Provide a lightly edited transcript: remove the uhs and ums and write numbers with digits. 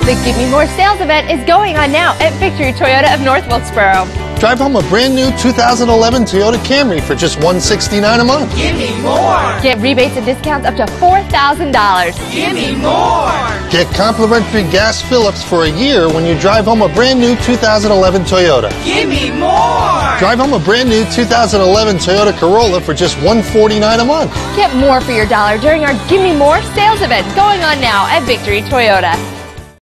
The Gimme More sales event is going on now at Victory Toyota of North Wilkesboro. Drive home a brand new 2011 Toyota Camry for just $169 a month. Gimme more! Get rebates and discounts up to $4,000. Gimme more! Get complimentary gas fill-ups for a year when you drive home a brand new 2011 Toyota. Gimme more! Drive home a brand new 2011 Toyota Corolla for just $149 a month. Get more for your dollar during our Gimme More sales event going on now at Victory Toyota.